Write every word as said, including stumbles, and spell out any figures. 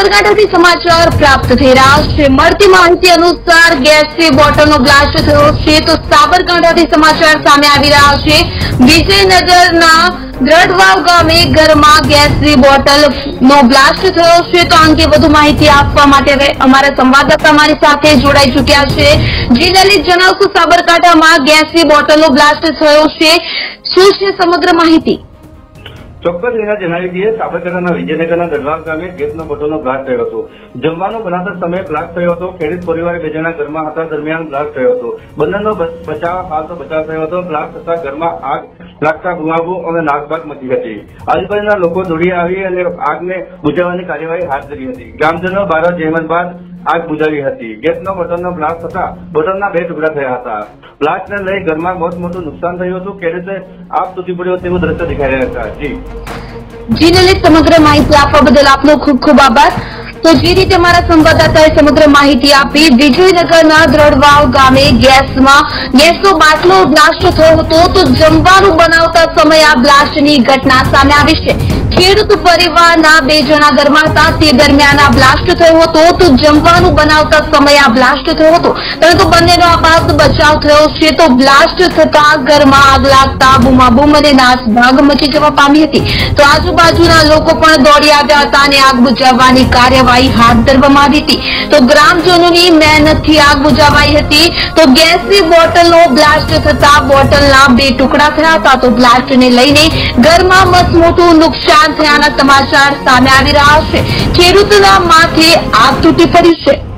સાબરકાંઠાથી સમાચાર પ્રાપ્ત થઈ રહ્યા છે। મળતી માહિતી અનુસાર ગેસની બોટલનો બ્લાસ્ટ થયો છે। તો સાબરકાંઠાથી સમાચાર સામે આવી રહ્યા છે। વિજયનગરના દ્રઢવાવ ગામે ઘરમાં ગેસની બોટલનો બ્લાસ્ટ થયો છે। તો આ અંગે વધુ માહિતી આપવા માટે અમારા સંવાદદાતા અમારી સાથે જોડાઈ ચૂક્યા છે। જી લલિત, જણાવશો સાબરકાંઠામાં ગેસની બોટલનો બ્લાસ્ટ થયો છે, શું છે સમગ્ર માહિતી? ચોક્કસ એના જણાવી દઈએ। સાબરકાંઠાના વિજયનગરના દરવાબ ગામે ગેસનો બોટલનો બ્લાસ્ટ થયો હતો। જમવાનું બનાવતા સમયે બ્લાસ્ટ થયો હતો। ખેડૂત પરિવારે બે જણા ઘરમાં હતા દરમિયાન બ્લાસ્ટ થયો હતો। બંનેનો બચાવ હાલ તો બચાવ થયો હતો। બ્લાસ્ટ થતા ઘરમાં આગ લાગતા બુમાબુ અને નાસભાગ મચી હતી। આજુબાજુના લોકો દોડી આવી અને આગને બુઝાવવાની કાર્યવાહી હાથ ધરી હતી। ગ્રામજનો બારા જહેમત બાદ આગ બુઝાવી હતી। ગેસનો બોટલનો બ્લાસ્ટ થતા બોટલના બે ટુકડા થયા હતા। બ્લાસ્ટને લઈ ઘરમાં બહુ મોટું નુકસાન થયું હતું। ખેડૂતે આગ તૂટી પડ્યો તેવું દ્રશ્ય દેખાઈ રહ્યા હતા। જી જી લલિત, સમગ્ર માહિતી આપવા બદલ આપનો ખૂબ ખૂબ આભાર। તો જે રીતે અમારા સંવાદદાતાએ સમગ્ર માહિતી આપી, વિજયનગરના દ્રઢવાવ ગામે ગેસમાં ગેસનો બાટલો બ્લાસ્ટ થયો હતો। તો જમવાનું બનાવતા સમયે આ બ્લાસ્ટની ઘટના સામે આવી છે। ખેડૂત પરિવારના બે જણા ઘરમાં હતા તે દરમિયાન આ બ્લાસ્ટ થયો હતો। તો જમવાનું બનાવતા સમયે આ બ્લાસ્ટ થયો હતો, પરંતુ બંનેનો આપાત બચાવ થયો છે। તો બ્લાસ્ટ થતા ઘરમાં આગ લાગતા બૂમાબૂમ અને નાસભાગ મચી જવા પામી હતી। તો આજુબાજુના લોકો પણ દોડી આવ્યા હતા અને આગ બુઝાવવાની કાર્યવાહી હાથ ધરવામાં આવી હતી। તો ગ્રામજનોની મહેનતથી આગ બુઝાવાઈ હતી। તો ગેસની બોટલનો બ્લાસ્ટ થતા બોટલના બે ટુકડા થયા હતા। તો બ્લાસ્ટને લઈને ઘરમાં મસમોટું નુકસાન થયાના સમાચાર સામે આવી રહ્યા છે। ખેડૂતના માથે આગ તૂટી પડી છે।